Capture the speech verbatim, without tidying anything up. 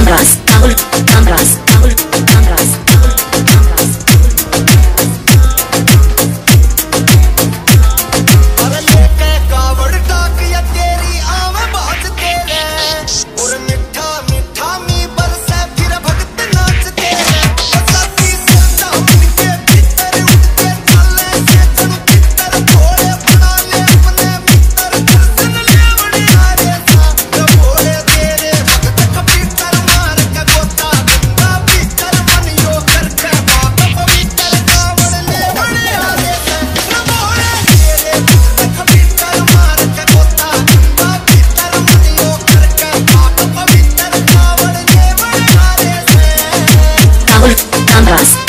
Tambras, Rahul, Tambras, Rahul, Tambras, Rahul, Tambras. अरे लेके कावड़ टाक या तेरी आवे बाज तेरे और मिठा मिठा मी बरसे फिर भगत नाचते हैं साथी सच्चा मन के भीतर उठते चले से जन भीतर थोड़े बना ले अपने भीतर दर्शन ले बड़े आरे सा बोले तेरे भगत कबीतर मार के गोता गंगा भीतर मन यो करके बाप पवित्र कावड़ ले बड़े आरे सा बोले तेरे भगत कबीतर मार के गोता गंगा भीतर मन यो करके बाप पवित्र कावड़ ले बड़े आरे सा Rahul, Tambras.